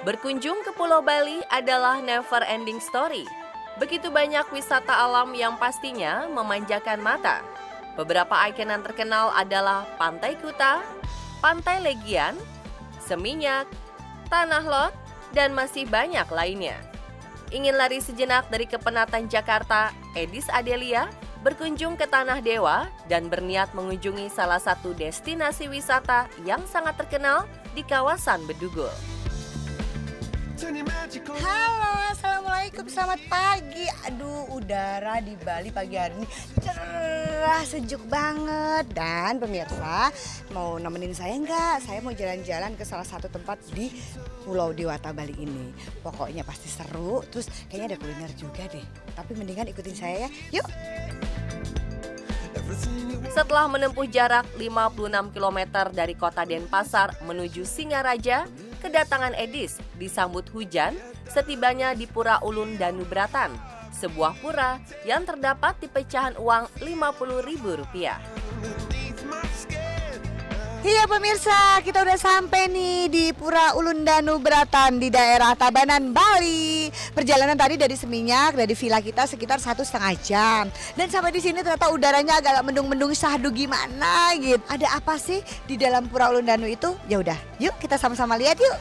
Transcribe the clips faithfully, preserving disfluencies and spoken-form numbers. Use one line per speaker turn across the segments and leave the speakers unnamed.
Berkunjung ke Pulau Bali adalah never ending story. Begitu banyak wisata alam yang pastinya memanjakan mata. Beberapa ikonan terkenal adalah Pantai Kuta, Pantai Legian, Seminyak, Tanah Lot, dan masih banyak lainnya. Ingin lari sejenak dari kepenatan Jakarta, Edis Adelia berkunjung ke Tanah Dewa dan berniat mengunjungi salah satu destinasi wisata yang sangat terkenal di kawasan Bedugul.
Halo, assalamualaikum, selamat pagi. Aduh, udara di Bali pagi hari ini cerah, sejuk banget. Dan pemirsa, mau nemenin saya enggak? Saya mau jalan-jalan ke salah satu tempat di Pulau Dewata Bali ini. Pokoknya pasti seru, terus kayaknya ada kuliner juga deh. Tapi mendingan ikutin saya ya, yuk.
Setelah menempuh jarak lima puluh enam kilometer dari kota Denpasar menuju Singaraja, kedatangan Edis disambut hujan setibanya di Pura Ulun Danubratan, sebuah pura yang terdapat di pecahan uang lima puluh ribu rupiah.
Iya pemirsa, kita udah sampai nih di Pura Ulun Danubratan di daerah Tabanan, Bali. Perjalanan tadi dari Seminyak, dari villa kita sekitar satu setengah jam. Dan sampai di sini ternyata udaranya agak mendung-mendung, sahdu gimana gitu. Ada apa sih di dalam Pura Ulun Danu itu? Ya udah, yuk kita sama-sama lihat yuk.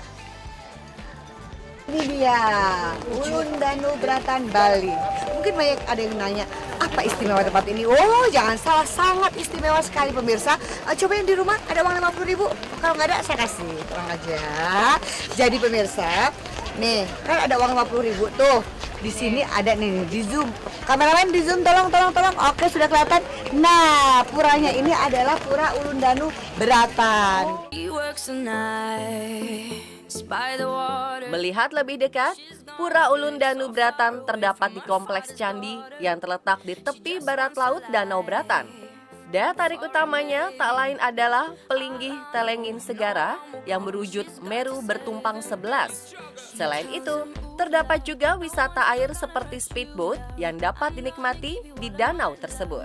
Ini dia, Ulun Danubratan Bali. Mungkin banyak ada yang nanya, apa istimewa tempat ini? Oh, jangan salah, sangat istimewa sekali pemirsa. Uh, coba yang di rumah ada uang lima puluh ribu. Kalau nggak ada, saya kasih. Tenang aja. Jadi pemirsa, nih kan ada uang lima puluh ribu tuh. Di sini ada nih, di zoom. Kameramen di zoom, tolong, tolong, tolong. Oke, sudah kelihatan. Nah, puranya ini adalah Pura Ulun Danubratan.
Melihat lebih dekat, Pura Ulun Danubratan terdapat di kompleks candi yang terletak di tepi barat laut Danau Bratan. Daya tarik utamanya tak lain adalah Pelinggih Telengin Segara yang berwujud Meru bertumpang sebelas. Selain itu, terdapat juga wisata air seperti speedboat yang dapat dinikmati di danau tersebut.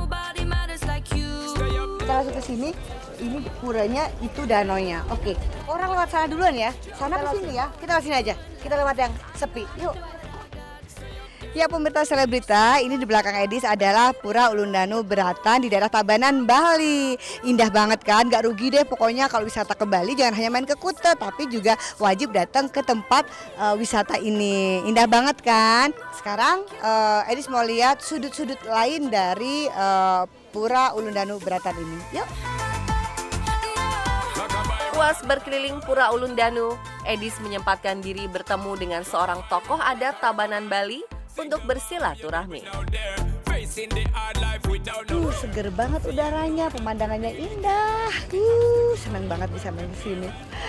Kita langsung ke sini, ini puranya, itu danaunya. Oke, orang lewat sana duluan ya. Sana ke sini ya. Kita lewat sini aja. Kita lewat yang sepi. Yuk. Ya pemirsa selebrita, ini di belakang Edis adalah Pura Ulun Danubratan di daerah Tabanan, Bali. Indah banget kan, gak rugi deh pokoknya kalau wisata ke Bali jangan hanya main ke Kuta, tapi juga wajib datang ke tempat uh, wisata ini. Indah banget kan? Sekarang uh, Edis mau lihat sudut-sudut lain dari uh, Pura Ulun Danubratan ini. Yuk.
Puas berkeliling Pura Ulun Danu, Edis menyempatkan diri bertemu dengan seorang tokoh adat Tabanan Bali untuk bersilaturahmi.
Uh, seger banget udaranya, pemandangannya indah. Uh, senang banget bisa main di sini.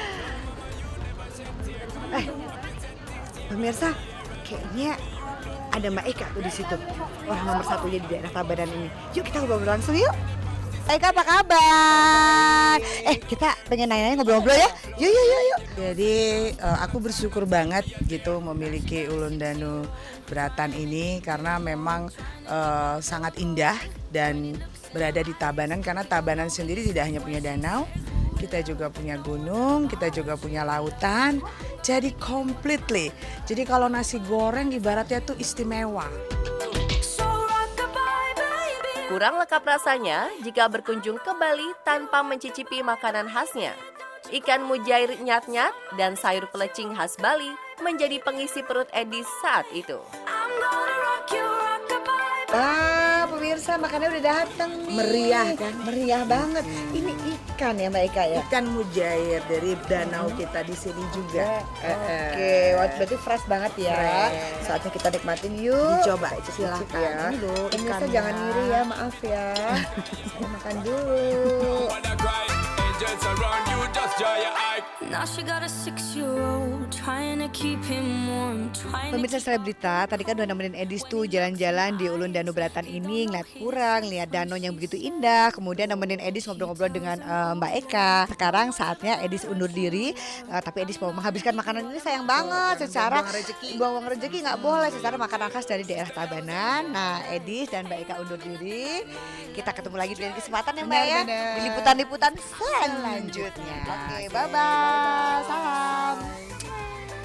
Eh, pemirsa, kayaknya ada Mbak Eka tuh di situ. Orang nomor satunya di daerah Tabanan ini. Yuk kita ngobrol langsung yuk. Eka, apa kabar? Eh, kita pengen nanya-nanya ngobrol-ngobrol ya? Yuk, yuk, yuk, yuk.
Jadi uh, aku bersyukur banget gitu memiliki Ulun Danubratan ini karena memang uh, sangat indah dan berada di Tabanan, karena Tabanan sendiri tidak hanya punya danau, kita juga punya gunung, kita juga punya lautan. Jadi completely. Jadi kalau nasi goreng ibaratnya tuh istimewa.
Kurang lengkap rasanya jika berkunjung ke Bali tanpa mencicipi makanan khasnya. Ikan mujair nyat-nyat dan sayur pelecing khas Bali menjadi pengisi perut Edis saat itu.
Wah, pemirsa makannya udah dateng nih.
Meriah kan?
Meriah banget. Hmm. Ini ikan ya Mbak Eka ya?
Ikan mujair dari danau kita di sini juga.
Oke, okay. Wah, berarti fresh banget ya. Fresh. Saatnya kita nikmatin yuk.
Dicoba,
silakan.
ya.
Ini loh, pemirsa jangan ngiri ya, maaf ya. Saya makan dulu. Pemirsa selebrita, tadi kan udah nemenin Edis tuh jalan-jalan di Ulun Danubratan ini, ngeliat pura, ngeliat danau yang begitu indah. Kemudian nemenin Edis ngobrol-ngobrol dengan uh, Mbak Eka. Sekarang saatnya Edis undur diri, uh, tapi Edis mau menghabiskan makanan ini sayang banget. Secara
buang rezeki,
buang rezeki nggak boleh. Secara makanan khas dari daerah Tabanan. Nah, Edis dan Mbak Eka undur diri. Kita ketemu lagi di kesempatan ya Mbak ya, di liputan-liputan selanjutnya. Oke, okay, bye-bye. Salam.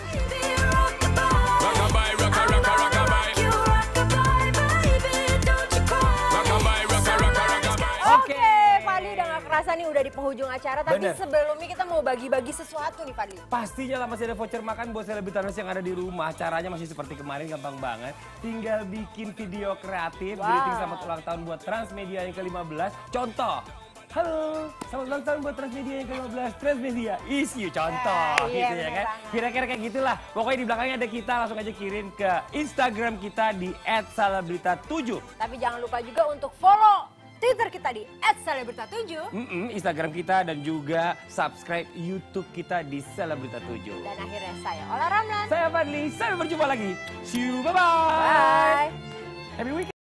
kerasa nih udah di penghujung acara, tapi
Bener.
sebelumnya kita mau bagi-bagi sesuatu nih Fadli.
Pastinya lah masih ada voucher makan buat selebritas yang ada di rumah. Caranya masih seperti kemarin, gampang banget. Tinggal bikin video kreatif,
Wow.
greeting selamat ulang tahun buat Transmedia yang ke lima belas. Contoh, halo, selamat ulang tahun buat Transmedia yang ke lima belas. Transmedia is you, contoh
Eh, iya,
gitu ya
bener
kan.
banget.
Kira-kira kayak gitulah. Pokoknya di belakangnya ada kita, langsung aja kirim ke Instagram kita di et selebrita tujuh.
Tapi jangan lupa juga untuk follow Twitter kita di et selebrita tujuh.
Mm-mm, Instagram kita dan juga subscribe YouTube kita di Selebrita tujuh.
Dan akhirnya saya Ola Ramlan.
Saya Fadli, sampai berjumpa lagi. See you, bye-bye.
Bye.
Happy weekend.